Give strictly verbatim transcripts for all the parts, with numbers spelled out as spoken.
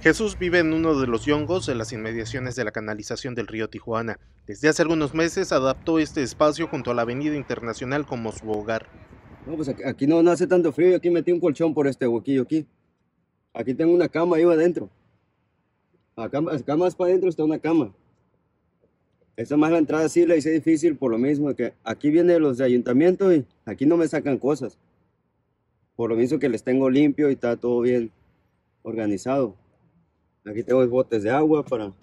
Jesús vive en uno de los yongos de las inmediaciones de la canalización del río Tijuana. Desde hace algunos meses adaptó este espacio junto a la Avenida Internacional como su hogar. No, pues aquí, aquí no, no hace tanto frío. Aquí metí un colchón por este huequillo aquí. Aquí tengo una cama ahí adentro. Acá, acá más para adentro está una cama. Esta más la entrada sí la hice difícil por lo mismo que aquí vienen los de ayuntamiento y aquí no me sacan cosas. Por lo mismo que les tengo limpio y está todo bien organizado. Aquí tengo botes de agua para,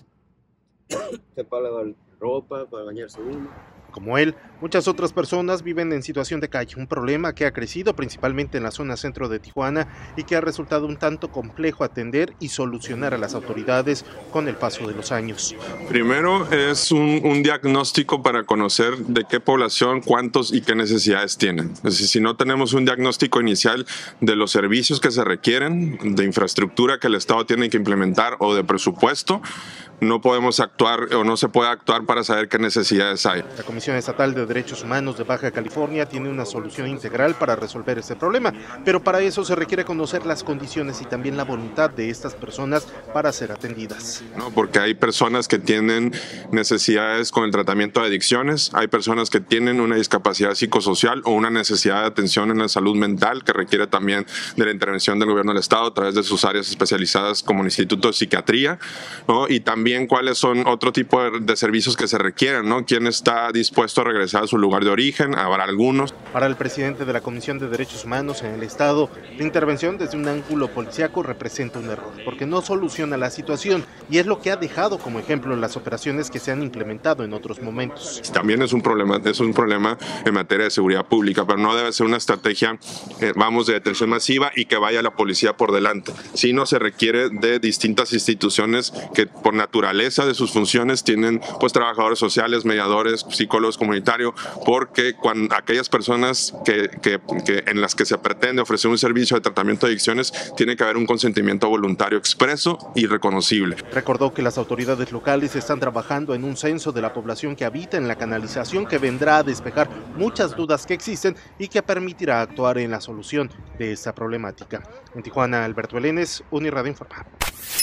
para lavar ropa, para bañarse uno. Como él, muchas otras personas viven en situación de calle, un problema que ha crecido principalmente en la zona centro de Tijuana y que ha resultado un tanto complejo atender y solucionar a las autoridades con el paso de los años. Primero es un, un diagnóstico para conocer de qué población, cuántos y qué necesidades tienen. Es decir, si no tenemos un diagnóstico inicial de los servicios que se requieren, de infraestructura que el Estado tiene que implementar o de presupuesto, no podemos actuar o no se puede actuar para saber qué necesidades hay. La Comisión Estatal de Derechos Humanos de Baja California tiene una solución integral para resolver este problema, pero para eso se requiere conocer las condiciones y también la voluntad de estas personas para ser atendidas. No, porque hay personas que tienen necesidades con el tratamiento de adicciones, hay personas que tienen una discapacidad psicosocial o una necesidad de atención en la salud mental que requiere también de la intervención del gobierno del Estado a través de sus áreas especializadas como el Instituto de Psiquiatría, ¿no? Y también cuáles son otro tipo de, de servicios que se requieren, ¿no? ¿Quién está dispuesto a regresar a su lugar de origen? Habrá algunos. Para el presidente de la Comisión de Derechos Humanos en el Estado, la intervención desde un ángulo policíaco representa un error, porque no soluciona la situación y es lo que ha dejado como ejemplo las operaciones que se han implementado en otros momentos. También es un problema, es un problema en materia de seguridad pública, pero no debe ser una estrategia, eh, vamos, de detención masiva y que vaya la policía por delante, sino se requiere de distintas instituciones que por naturaleza de sus funciones tienen pues trabajadores sociales, mediadores, psicólogos comunitarios, porque cuando aquellas personas que, que, que en las que se pretende ofrecer un servicio de tratamiento de adicciones tiene que haber un consentimiento voluntario expreso y reconocible. Recordó que las autoridades locales están trabajando en un censo de la población que habita en la canalización que vendrá a despejar muchas dudas que existen y que permitirá actuar en la solución de esta problemática. En Tijuana, Alberto Belénes, Uniradio Informa.